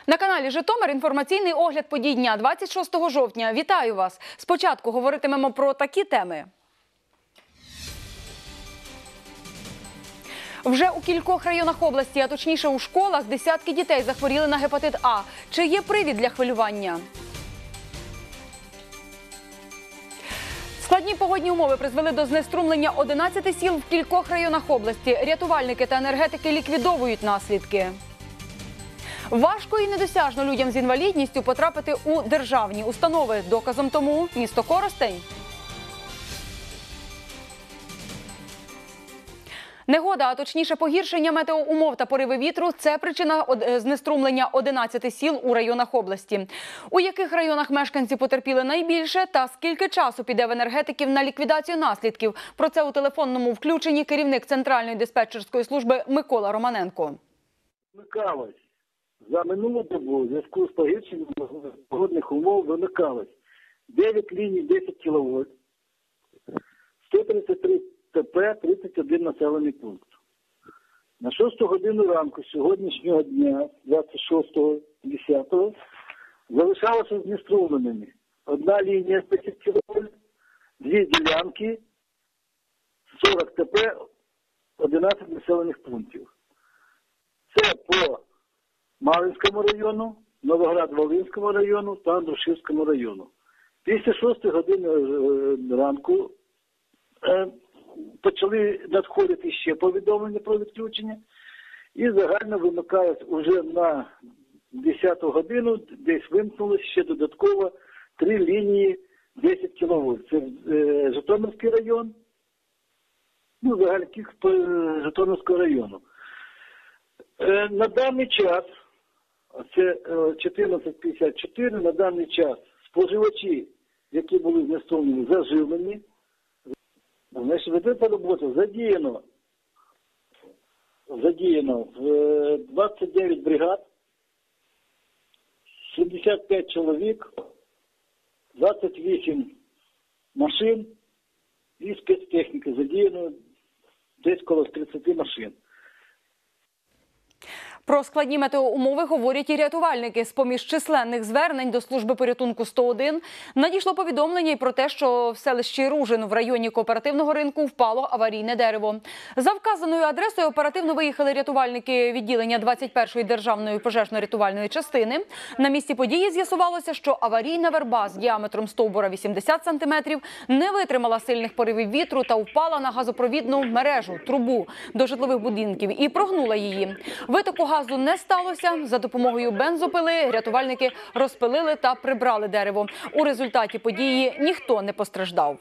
На каналі Житомир інформаційний огляд подій дня 26 жовтня. Вітаю вас! Спочатку говоритимемо про такі теми. Вже у кількох районах області, а точніше у школах, десятки дітей захворіли на гепатит А. Чи є привід для хвилювання? Складні погодні умови призвели до знеструмлення 11 сіл в кількох районах області. Рятувальники та енергетики ліквідовують наслідки. Важко і недосяжно людям з інвалідністю потрапити у державні установи. Доказом тому місто Коростень. Негода, а точніше погіршення метеоумов та пориви вітру – це причина знеструмлення 11 сіл у районах області. У яких районах мешканці потерпіли найбільше та скільки часу піде в енергетиків на ліквідацію наслідків? Про це у телефонному включенні керівник Центральної диспетчерської служби Микола Романенко. Вимикалось. За минулу добу в зв'язку з погіршенням погодних умов вимикалось 9 ліній 10 кВт, 133 ТП, 31 населений пункт. На 6 годину ранку сьогоднішнього дня, 26.10, залишалося знеструмленими одна лінія 10 кВт, дві ділянки, 40 ТП, 11 населених пунктів. Це по Малинському району, Новоград-Волинському району та Андрушівському району. Після 6 години ранку почали надходити ще повідомлення про відключення і загально вимикалось уже на 10 годину, десь вимкнулось ще додатково 3 лінії 10 кВт. Це Житомирський район, загальний по Житомирського району. На даний час, це 14.54, на даний час споживачі, які були знеструмлені, заживлені. Значить, ведеться робота, задіяно в 29 бригад, 75 чоловік, 28 машин і спецтехніки задіяно десь коло 30 машин. Про складні метеоумови говорять і рятувальники. З-поміж численних звернень до служби порятунку 101 надійшло повідомлення і про те, що в селищі Ружин в районі кооперативного ринку впало аварійне дерево. За вказаною адресою оперативно виїхали рятувальники відділення 21-ї державної пожежно-рятувальної частини. На місці події з'ясувалося, що аварійна верба з діаметром стовбура 80 см не витримала сильних поривів вітру та впала на газопровідну мережу, трубу до житлових будинків і прогнула її. Витоку газу не сталося. За допомогою бензопили рятувальники розпилили та прибрали дерево. У результаті події ніхто не постраждав.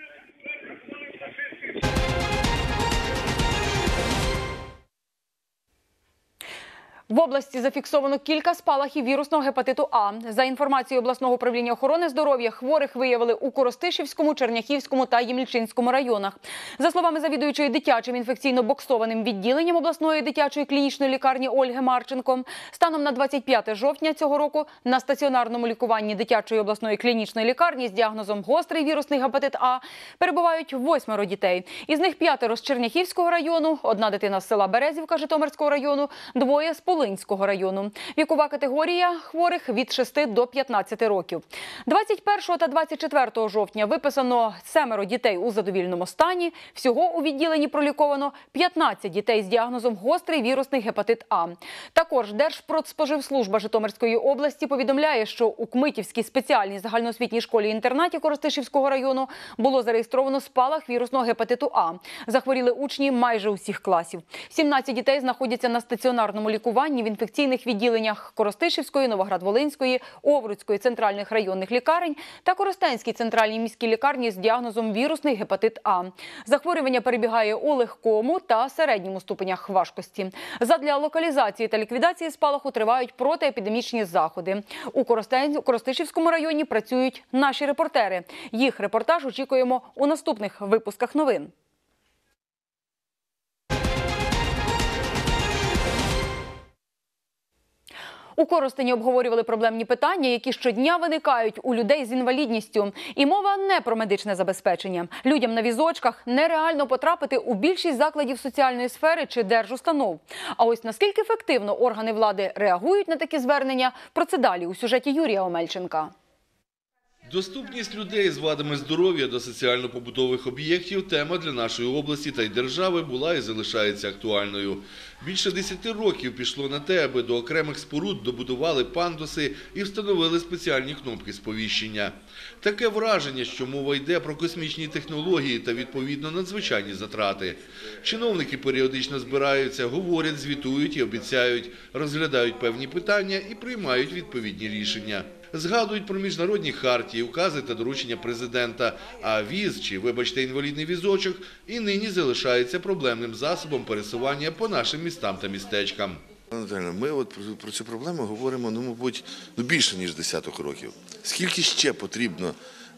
В області зафіксовано кілька спалахів вірусного гепатиту А. За інформацією обласного управління охорони здоров'я, хворих виявили у Коростишівському, Черняхівському та Ємільчинському районах. За словами завідуючої дитячим інфекційно-боксованим відділенням обласної дитячої клінічної лікарні Ольги Марченко, станом на 25 жовтня цього року на стаціонарному лікуванні дитячої обласної клінічної лікарні з діагнозом гострий вірусний гепатит А перебувають 8 дітей. Із них 5 з Черняхівського району, 1 дитина з села Березівка Житомирського району, 2 з Волинського району. Вікова категорія хворих від 6 до 15 років. 21 та 24 жовтня виписано 7 дітей у задовільному стані. Всього у відділенні проліковано 15 дітей з діагнозом гострий вірусний гепатит А. Також Держпродспоживслужба Житомирської області повідомляє, що у Кмитівській спеціальній загальноосвітній школі-інтернаті Коростишівського району було зареєстровано спалах вірусного гепатиту А. Захворіли учні майже усіх класів. 17 дітей знаходяться на стаціонарному лікуванні в інфекційних відділеннях Коростишівської, Новоград-Волинської, Овруцької центральних районних лікарень та Коростенській центральній міській лікарні з діагнозом вірусний гепатит А. Захворювання перебігає у легкому та середньому ступенях важкості. Задля локалізації та ліквідації спалаху тривають протиепідемічні заходи. У Коростишівському районі працюють наші репортери. Їх репортаж очікуємо у наступних випусках новин. У Коростені обговорювали проблемні питання, які щодня виникають у людей з інвалідністю. І мова не про медичне забезпечення. Людям на візочках нереально потрапити у більшість закладів соціальної сфери чи держустанов. А ось наскільки ефективно органи влади реагують на такі звернення, про це далі у сюжеті Юрія Омельченка. Доступність людей з вадами здоров'я до соціально-побутових об'єктів – тема для нашої області та й держави була і залишається актуальною. Більше 10 років пішло на те, аби до окремих споруд добудували пандуси і встановили спеціальні кнопки сповіщення. Таке враження, що мова йде про космічні технології та, відповідно, надзвичайні затрати. Чиновники періодично збираються, говорять, звітують і обіцяють, розглядають певні питання і приймають відповідні рішення. Згадують про міжнародні хартії, укази та доручення президента, а віз, чи, вибачте, інвалідний візочок, і нині залишається проблемним засобом пересування по нашим містам та містечкам. Ми про цю проблему говоримо, мабуть, більше, ніж десяток років. Скільки ще потрібно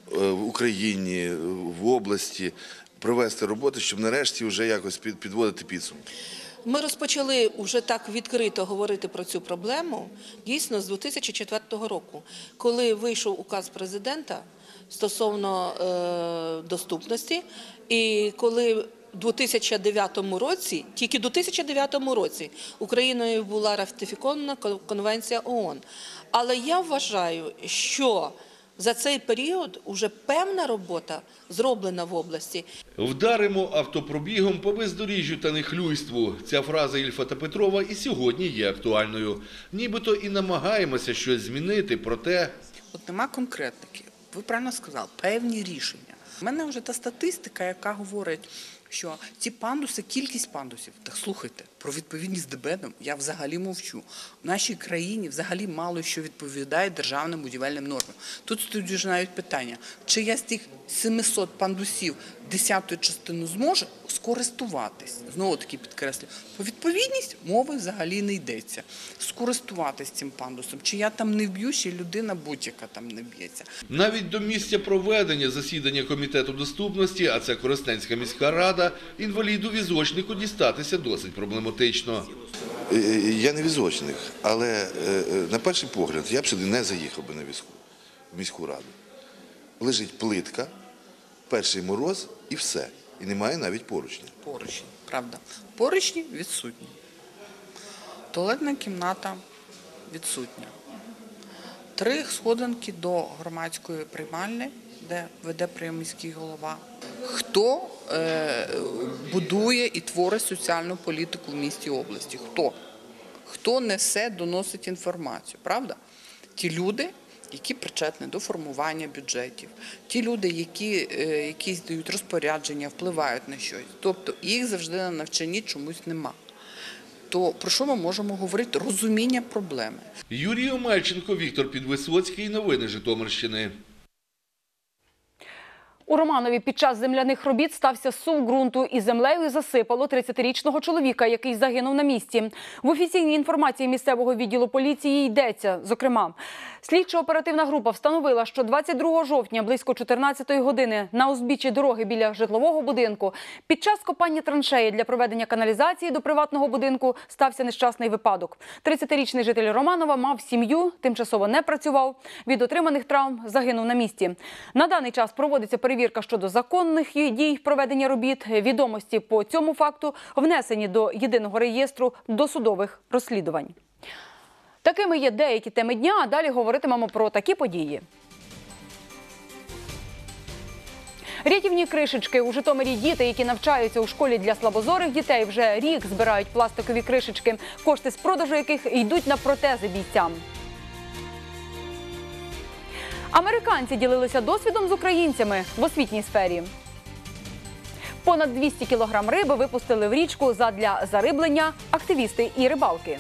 в Україні, в області провести роботи, щоб нарешті вже якось підводити підсумки? Ми розпочали вже так відкрито говорити про цю проблему, дійсно, з 2004 року, коли вийшов указ президента стосовно доступності, і коли в 2009 році, тільки в 2009 році Україною була ратифікована Конвенція ООН. Але я вважаю, що за цей період вже певна робота зроблена в області. Вдаримо автопробігом по бездоріжжю та нехлюйству. Ця фраза Ільфа та Петрова і сьогодні є актуальною. Нібито і намагаємося щось змінити, проте... От нема конкретики. Ви правильно сказали, певні рішення. У мене вже та статистика, яка говорить, що ці пандуси, кількість пандусів, так слухайте, про відповідність ДБНам я взагалі мовчу. В нашій країні взагалі мало що відповідає державним будівельним нормам. Тут стоїть вже навіть питання, чи я з тих 700 пандусів 10-ю частину зможу скористуватись. Знову таки підкреслю, про відповідність мови взагалі не йдеться. Скористуватись цим пандусом, чи я там не вб'ю, чи людина будь-яка там не б'ється. Навіть до місця проведення засідання Комітету доступності, а це Коростенська міська рада, інваліду-візочнику дістатися досить проблематично. Я не візочник, але на перший погляд я б сюди не заїхав би на візку, в міську раду. Лежить плитка, перший мороз і все. І немає навіть поручня. Поручні, правда. Поручні відсутні. Туалетна кімната відсутня. 3 сходинки до громадської приймальні, де веде прийом міський голова. Хто будує і творить соціальну політику в місті області? Хто? Хто несе, доносить інформацію, правда? Ті люди, які причетні до формування бюджетів, ті люди, які дають розпорядження, впливають на щось. Тобто їх завжди на навчанні чомусь нема. То про що ми можемо говорити? Розуміння проблеми. Юрій Омельченко, Віктор Підвисоцький. Новини Житомирщини. У Романові під час земляних робіт стався зсув ґрунту і землею засипало 30-річного чоловіка, який загинув на місці. В офіційній інформації місцевого відділу поліції йдеться, зокрема, слідчо-оперативна група встановила, що 22 жовтня близько 14-ї години на узбіччі дороги біля житлового будинку під час копання траншеї для проведення каналізації до приватного будинку стався нещасний випадок. 30-річний житель Романова мав сім'ю, тимчасово не працював, від отриманих травм загинув на місці. На даний час проводиться перевірка щодо законних дій проведення робіт. Відомості по цьому факту внесені до єдиного реєстру досудових розслідувань. Такими є деякі теми дня, а далі говоритимемо про такі події. Рятівні кришечки. У Житомирі діти, які навчаються у школі для слабозорих дітей, вже рік збирають пластикові кришечки, кошти з продажу яких йдуть на протези бійцям. Американці ділилися досвідом з українцями в освітній сфері. Понад 200 кілограм риби випустили в річку задля зариблення активісти і рибалки.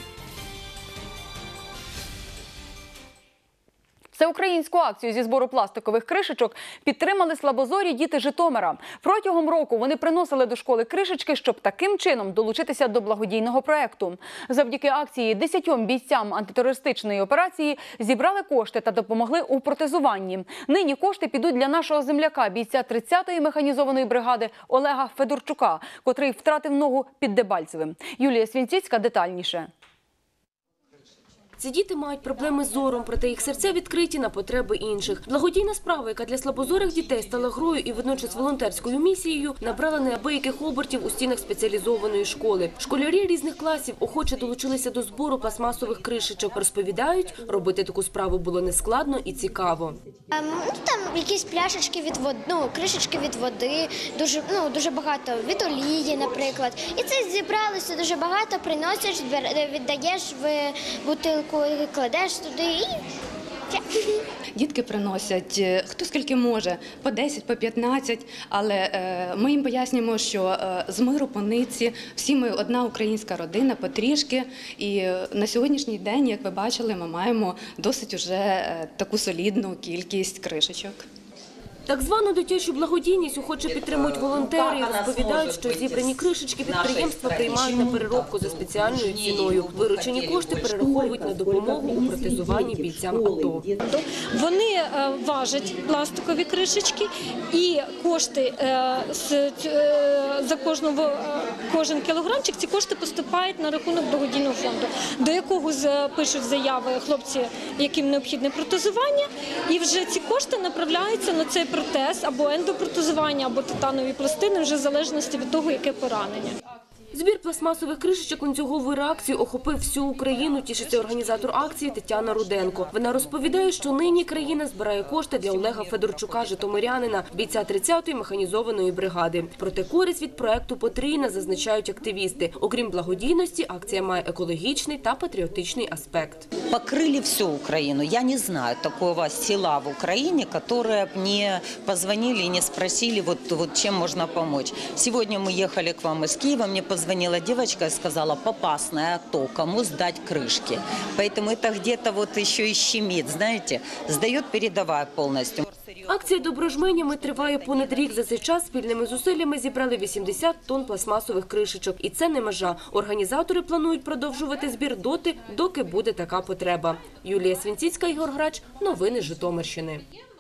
Всеукраїнську акцію зі збору пластикових кришечок підтримали слабозорі діти Житомира. Протягом року вони приносили до школи кришечки, щоб таким чином долучитися до благодійного проєкту. Завдяки акції 10 бійцям антитерористичної операції зібрали кошти та допомогли у протезуванні. Нині кошти підуть для нашого земляка, бійця 30-ї механізованої бригади Олега Федорчука, котрий втратив ногу під Дебальцевим. Юлія Свінціцька детальніше. Ці діти мають проблеми з зором, проте їх серця відкриті на потреби інших. Благодійна справа, яка для слабозорих дітей стала грою і водночас волонтерською місією, набрала неабияких обертів у стінах спеціалізованої школи. Школярі різних класів охоче долучилися до збору пластмасових кришечок. Розповідають, робити таку справу було нескладно і цікаво. Там якісь пляшечки від води, кришечки від води, дуже багато від олії, наприклад. І це зібралося дуже багато, приносиш, віддаєш в бутилку, кладеш туди і... Дітки приносять, хто скільки може, по 10, по 15, але ми їм пояснюємо, що з миру по нитці, всі ми одна українська родина, потрішки. І на сьогоднішній день, як ви бачили, ми маємо досить уже таку солідну кількість кришечок. Так звану дитячу благодійність охоче підтримують волонтери і розповідають, що зібрані кришечки підприємства приймають на переробку за спеціальною ціною. Виручені кошти перераховують на допомогу у протезуванні бійцям АТО. Вони важать пластикові кришечки і кошти за кожен кілограмчик, ці кошти поступають на рахунок благодійного фонду, до якого пишуть заяви хлопці, яким необхідне протезування, і вже ці кошти направляються на цей протез або ендопротезування, або титанові пластини, вже в залежності від того, яке поранення. Збір пластмасових кришечок ланцюгової реакції охопив всю Україну, тішиться організатор акції Тетяна Руденко. Вона розповідає, що нині країна збирає кошти для Олега Федорчука, житомирянина, бійця 30-ї механізованої бригади. Проте користь від проекту потрійна, зазначають активісти. Окрім благодійності, акція має екологічний та патріотичний аспект. Покрыли всю Украину. Я не знаю такого села в Украине, которые бы не позвонили и не спросили, вот чем можно помочь. Сегодня мы ехали к вам из Киева, мне позвонила девочка и сказала, попасное АТО, кому сдать крышки. Поэтому это где-то вот еще и щемит, знаете, сдает передовая полностью. Акція доброжменями триває понад рік. За цей час спільними зусиллями зібрали 80 тонн пластмасових кришечок. І це не межа. Організатори планують продовжувати збір доти, доки буде така потреба. Юлія Свінціцька, Ігор Грач. Новини Житомирщини.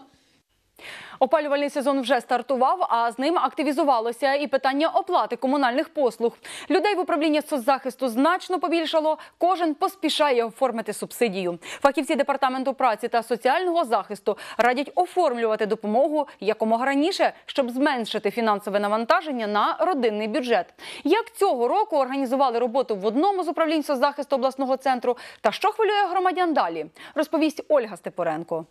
Опалювальний сезон вже стартував, а з ним активізувалося і питання оплати комунальних послуг. Людей в управлінні соцзахисту значно побільшало, кожен поспішає оформити субсидію. Фахівці Департаменту праці та соціального захисту радять оформлювати допомогу якомога раніше, щоб зменшити фінансове навантаження на родинний бюджет. Як цього року організували роботу в одному з управлінь соцзахисту обласного центру та що хвилює громадян далі, розповість Ольга Степоренко.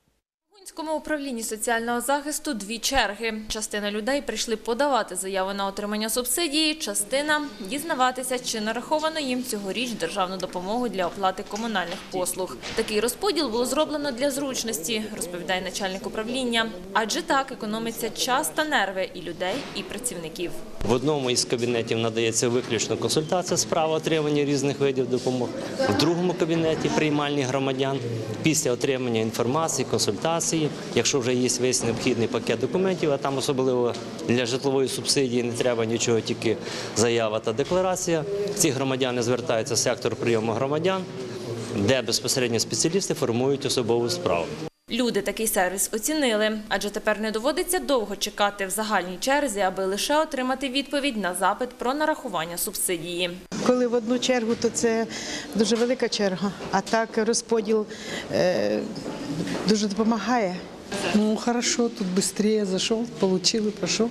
В Богунському управлінні соціального захисту дві черги. Частина людей прийшли подавати заяви на отримання субсидії, частина – дізнаватися, чи нараховано їм цьогоріч державну допомогу для оплати комунальних послуг. Такий розподіл було зроблено для зручності, розповідає начальник управління. Адже так економиться час та нерви і людей, і працівників. В одному із кабінетів надається виключно консультація з права отримання різних видів допомог. В другому кабінеті – приймальні громадян. Після отримання інформації, консультації, якщо вже є весь необхідний пакет документів, а там особливо для житлової субсидії не треба нічого, тільки заява та декларація. Ці громадяни звертаються в сектор прийому громадян, де безпосередньо спеціалісти формують особову справу. Люди такий сервіс оцінили, адже тепер не доводиться довго чекати в загальній черзі, аби лише отримати відповідь на запит про нарахування субсидії. Коли в одну чергу, то це дуже велика черга, а так розподіл дуже допомагає. Ну, хорошо, тут швидше зайшов, отримали, пройшов.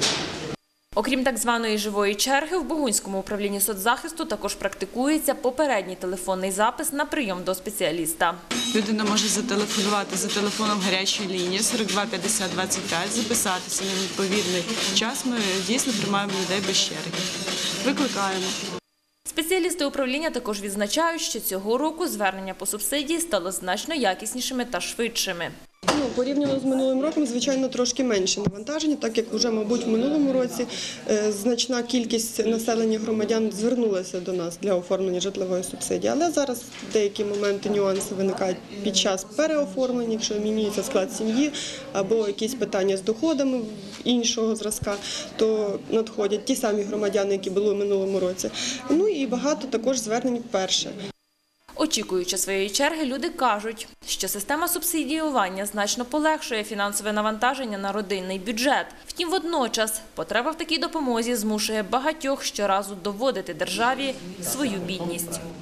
Окрім так званої живої черги, в Богунському управлінні соцзахисту також практикується попередній телефонний запис на прийом до спеціаліста. Людина може зателефонувати за телефоном гарячої лінії 42 50 25, записатися на відповідний час. Ми дійсно приймаємо людей без черги. Викликаємо. Спеціалісти управління також відзначають, що цього року звернення по субсидії стало значно якіснішими та швидшими. Порівняно з минулим роком, звичайно, трошки менше навантаження, так як вже, мабуть, в минулому році значна кількість населення громадян звернулася до нас для оформлення житлової субсидії. Але зараз деякі моменти, нюанси виникають під час переоформлення, якщо змінюється склад сім'ї або якісь питання з доходами іншого зразка, то надходять ті самі громадяни, які були в минулому році. Ну і багато також звернень вперше. Очікуючи своєї черги, люди кажуть, що система субсидіювання значно полегшує фінансове навантаження на родинний бюджет. Втім, водночас потреба в такій допомозі змушує багатьох щоразу доводити державі свою бідність.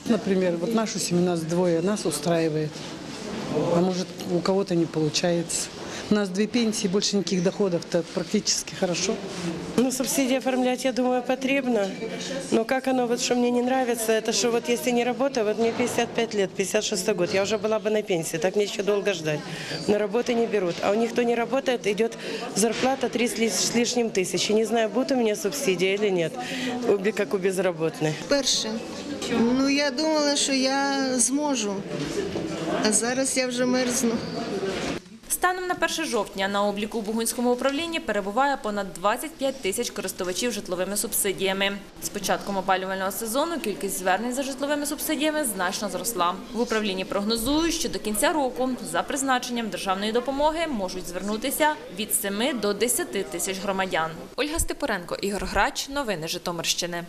например, вот нашу семью, нас двое, нас устраивает. А может, у кого-то не получается. У нас 2 пенсии, больше никаких доходов, это практически хорошо. Ну, субсидии оформлять, я думаю, потребно. Но как оно, вот что мне не нравится, это что вот если не работаю, вот мне 55 лет, 56 год, я уже была бы на пенсии, так мне еще долго ждать. На работы не берут. А у них, кто не работает, идет зарплата 3 с лишним тысячи. Не знаю, будут у меня субсидии или нет, как у безработных. Перше. Ну, я думала, що я зможу, а зараз я вже мерзну. Станом на 1 жовтня на обліку у Бугунському управлінні перебуває понад 25 тисяч користувачів житловими субсидіями. З початком опалювального сезону кількість звернень за житловими субсидіями значно зросла. В управлінні прогнозують, що до кінця року за призначенням державної допомоги можуть звернутися від 7 до 10 тисяч громадян. Ольга Степуренко, Ігор Грач. Новини Житомирщини.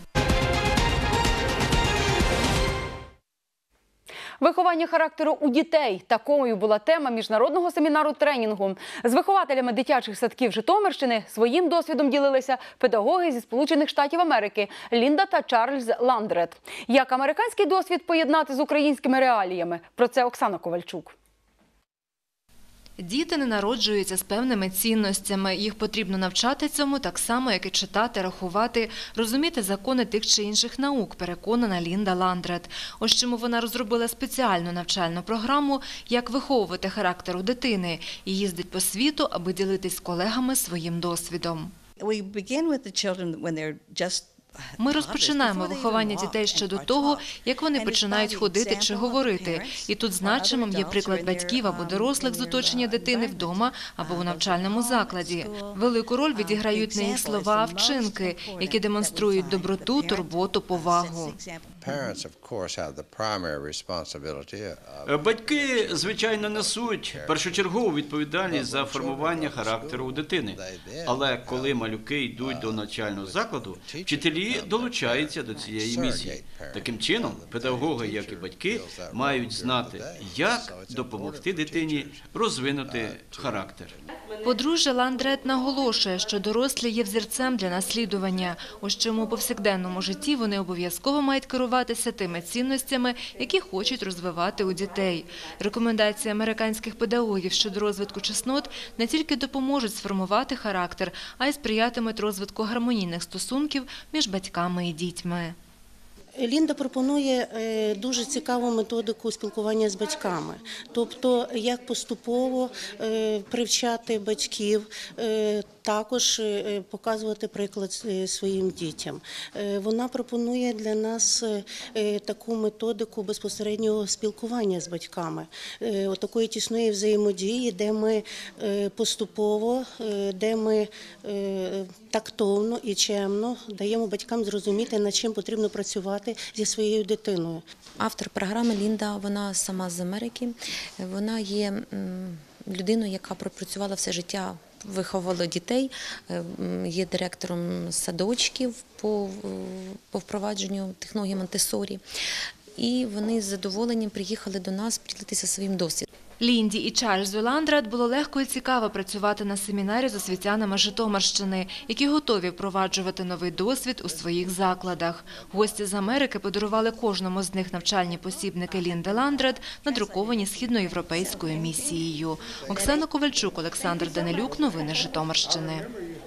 Виховання характеру у дітей – такою була тема міжнародного семінару-тренінгу. З вихователями дитячих садків Житомирщини своїм досвідом ділилися педагоги зі Сполучених Штатів Америки Лінда та Чарльз Ландрет. Як американський досвід поєднати з українськими реаліями? Про це Оксана Ковальчук. Діти не народжуються з певними цінностями. Їх потрібно навчати цьому так само, як і читати, рахувати, розуміти закони тих чи інших наук, переконана Лінда Ландрет. Ось чому вона розробила спеціальну навчальну програму «Як виховувати характер у дитини» і їздить по світу, аби ділитись з колегами своїм досвідом. Ми розпочинаємо виховання дітей ще до того, як вони починають ходити чи говорити. І тут значимим є приклад батьків або дорослих з оточення дитини вдома або у навчальному закладі. Велику роль відіграють не їх слова, а вчинки, які демонструють доброту, турботу, повагу. Батьки, звичайно, несуть першочергову відповідальність за формування характеру у дитини. Але коли малюки йдуть до навчального закладу, вчителі долучаються до цієї місії. Таким чином, педагоги, як і батьки, мають знати, як допомогти дитині розвинути характер. Подружжя Ландрет наголошує, що дорослі є взірцем для наслідування. Ось чому у повсякденному житті вони обов'язково мають керуватися тими цінностями, які хочуть розвивати у дітей. Рекомендації американських педагогів щодо розвитку чеснот не тільки допоможуть сформувати характер, а й сприятимуть розвитку гармонійних стосунків між батьками і дітьми. Лінда пропонує дуже цікаву методику спілкування з батьками. Тобто, як поступово привчати батьків, також показувати приклад своїм дітям. Вона пропонує для нас таку методику безпосереднього спілкування з батьками, такої тісної взаємодії, де ми поступово, де ми тактовно і чемно даємо батькам зрозуміти, над чим потрібно працювати зі своєю дитиною. Автор програми Лінда, вона сама з Америки, вона є людиною, яка пропрацювала все життя, виховувала дітей, є директором садочків по впровадженню технології Монтессорі. І вони з задоволенням приїхали до нас поділитися своїм досвідом. Лінді і Чарльзу Ландрет було легко і цікаво працювати на семінарі з освітянами Житомирщини, які готові впроваджувати новий досвід у своїх закладах. Гості з Америки подарували кожному з них навчальні посібники Лінди Ландрет, надруковані східноєвропейською місією. Оксана Ковальчук, Олександр Данилюк. Новини Житомирщини.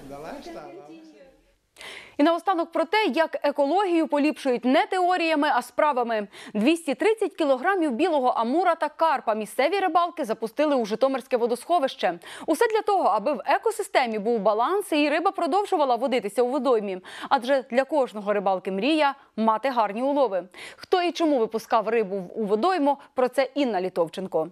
І наостанок про те, як екологію поліпшують не теоріями, а справами. 230 кілограмів білого амура та карпа місцеві рибалки запустили у Житомирське водосховище. Усе для того, аби в екосистемі був баланс і риба продовжувала водитися у водоймі. Адже для кожного рибалки мрія – мати гарні улови. Хто і чому випускав рибу у водойму – про це Інна Літовченко.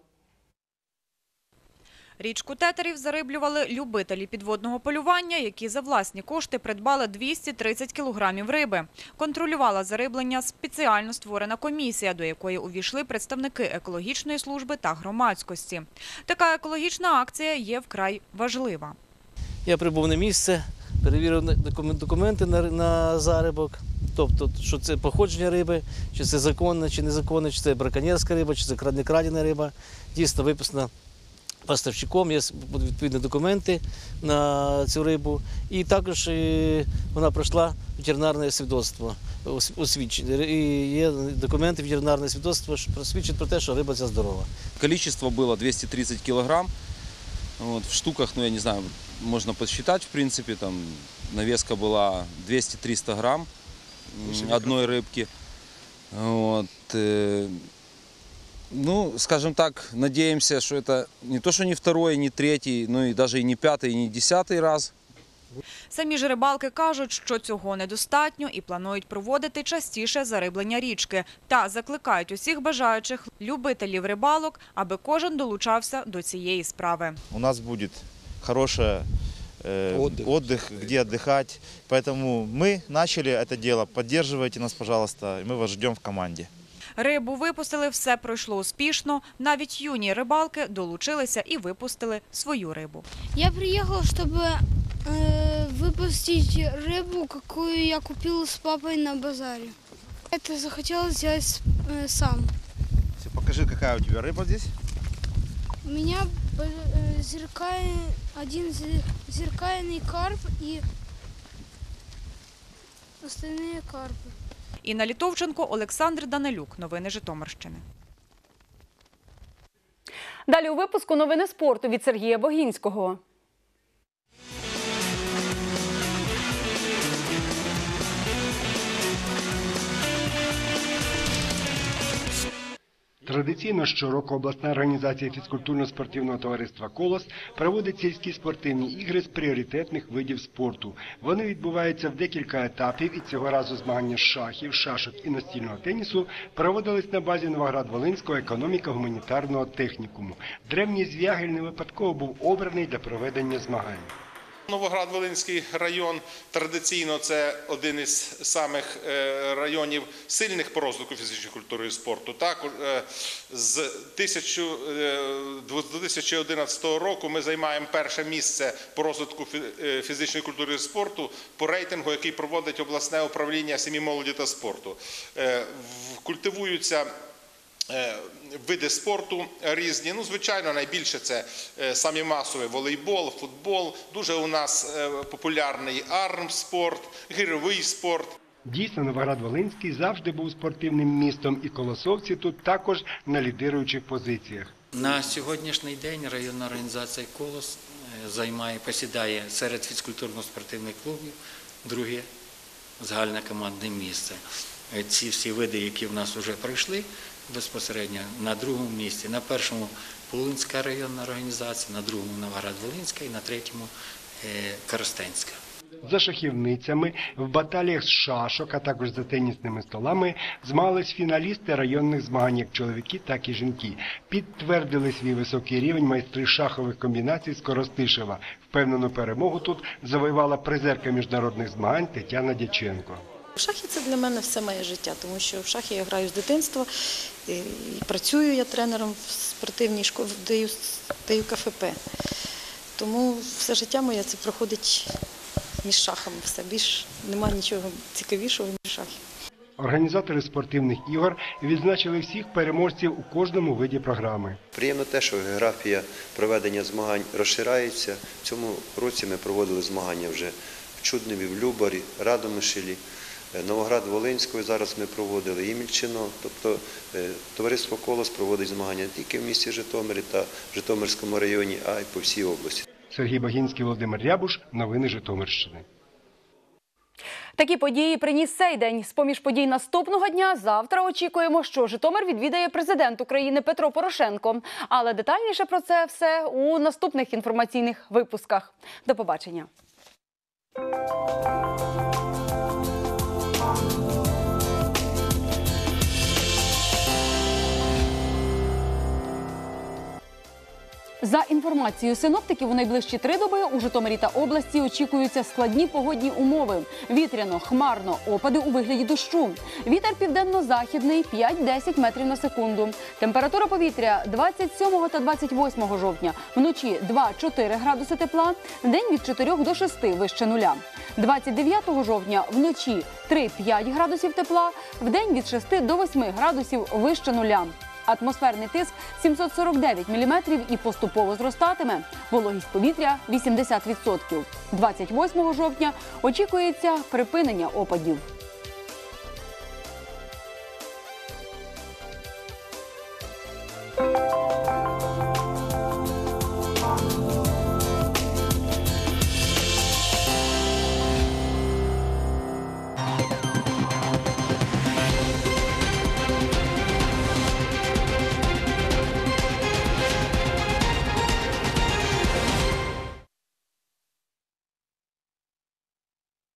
Річку Тетерів зариблювали любителі підводного полювання, які за власні кошти придбали 230 кілограмів риби. Контролювала зариблення спеціально створена комісія, до якої увійшли представники екологічної служби та громадськості. Така екологічна акція є вкрай важлива. Я прибув на місце, перевірив документи на заробок, тобто, що це походження риби, чи це законна, чи незаконна, чи це браконьєрська риба, чи це не крадена риба. Дійсно виписана поставщиком, є відповідні документи на цю рибу. І також вона пройшла ветеринарне свідоцтво, і є документи ветеринарне свідоцтво, що свідчить про те, що риба ця здорова. Количество было 230 килограмм. Вот, в штуках, ну я не знаю, можно подсчитать, в принципе, там навеска была 200-300 грамм одной рыбки. Вот, ну, скажем так, надеемся, что это не то, что не второй, не третий, но и даже и не пятый, и не 10-й раз. Самі ж рибалки кажуть, що цього недостатньо і планують проводити частіше зариблення річки. Та закликають усіх бажаючих любителів рибалок, аби кожен долучався до цієї справи. У нас буде хороший отдых, где отдыхать. Поэтому мы начали это дело. Поддерживайте нас, пожалуйста, и мы вас ждем в команде. Рибу випустили, все пройшло успішно. Навіть юні рибалки долучилися і випустили свою рибу. Я приехал, чтобы выпустить рыбу, какую я купил с папой на базаре. Это захотелось сделать сам. Покажи, какая у тебя рыба здесь. У меня один зеркальный карп и остальные карпы. Інна Літовченко, Олександр Данилюк. Новини Житомирщини. Далі у випуску новини спорту від Сергія Богінського. Традиційно щороку обласна організація фізкультурно-спортивного товариства «Колос» проводить сільські спортивні ігри з пріоритетних видів спорту. Вони відбуваються в декілька етапів, і цього разу змагання з шахів, шашок і настільного тенісу проводились на базі Новоград-Волинського економіко-гуманітарного технікуму. Древній Звягель не випадково був обраний для проведення змагань. Новоград-Волинський район традиційно це один із самих районів сильних по розвитку фізичної культури і спорту. Так, з 2011 року ми займаємо перше місце по розвитку фізичної культури і спорту по рейтингу, який проводить обласне управління сім'ї, молоді та спорту. Культивуються види спорту різні. Ну, звичайно, найбільше це самі масові волейбол, футбол. Дуже у нас популярний армспорт, гірьовий спорт. Дійсно, Новоград-Волинський завжди був спортивним містом, і колосовці тут також на лідируючих позиціях. На сьогоднішній день районна організація «Колос» посідає серед фізкультурно-спортивних клубів друге загальне командне місце. Ці всі види, які в нас вже пройшли, безпосередньо на другому місці, на першому Полинська районна організація, на другому Новоград-Волинська і на третьому Коростенська. За шахівницями, в баталіях з шашок, а також за тенісними столами змагались фіналісти районних змагань, як чоловіки, так і жінки. Підтвердили свій високий рівень майстри шахових комбінацій з Коростишева. Впевнену перемогу тут завоювала призерка міжнародних змагань Тетяна Дяченко. Шахи – це для мене все моє життя, тому що в шахи я граю з дитинства, і працюю я тренером в спортивній школі, даю КФП. Тому все життя моє це проходить між шахами. Все більш немає нічого цікавішого, ніж шахи. Організатори спортивних ігор відзначили всіх переможців у кожному виді програми. Приємно те, що географія проведення змагань розширяється. В цьому році ми проводили змагання вже в Чудневі, в Любарі, Радомишлі, Новоград-Волинського зараз ми проводили, і Мільчино. Тобто товариство «Колос» проводить змагання не тільки в місті Житомирі та Житомирському районі, а й по всій області. Сергій Багінський, Володимир Рябуш. Новини Житомирщини. Такі події приніс цей день. З-поміж подій наступного дня завтра очікуємо, що Житомир відвідає президент України Петро Порошенко. Але детальніше про це все у наступних інформаційних випусках. До побачення. За інформацією синоптиків, у найближчі 3 доби у Житомирі та області очікуються складні погодні умови. Вітряно, хмарно, опади у вигляді дощу. Вітер південно-західний 5-10 метрів на секунду. Температура повітря 27 та 28 жовтня. Вночі 2-4 градуси тепла, вдень від 4 до 6 вище нуля. 29 жовтня вночі 3-5 градусів тепла, вдень від 6 до 8 градусів вище нуля. Атмосферний тиск 749 міліметрів і поступово зростатиме. Вологість повітря 80%. 28 жовтня очікується припинення опадів.